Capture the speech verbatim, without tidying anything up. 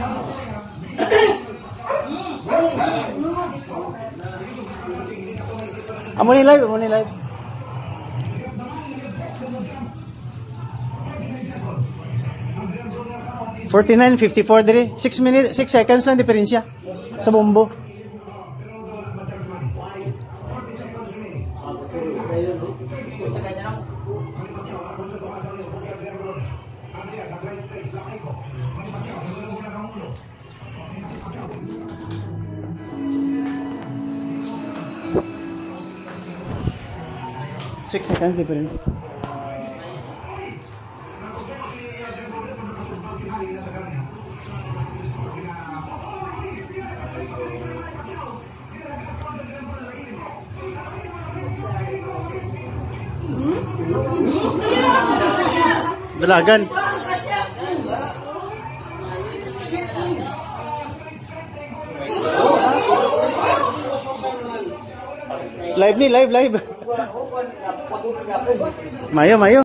Amo ni live, amo ni live. forty-nine fifty-four dire. six minutes, six seconds lang diferensya sa bombo. six seconds difference. Dalagan. Live ni, live, live. Mayo, mayo.